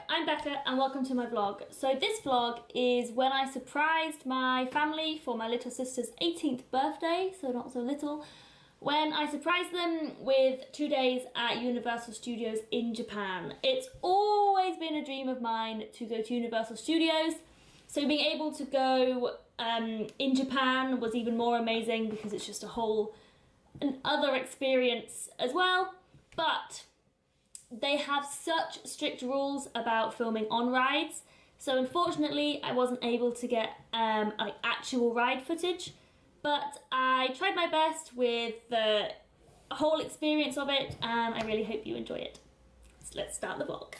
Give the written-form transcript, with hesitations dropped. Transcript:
I'm Becca and welcome to my vlog. So this vlog is when I surprised my family for my little sister's 18th birthday, so not so little, when I surprised them with 2 days at Universal Studios in Japan. It's always been a dream of mine to go to Universal Studios, so being able to go in Japan was even more amazing because it's just another experience as well. But they have such strict rules about filming on rides, so unfortunately I wasn't able to get actual ride footage, but I tried my best with the whole experience of it and I really hope you enjoy it. So let's start the vlog.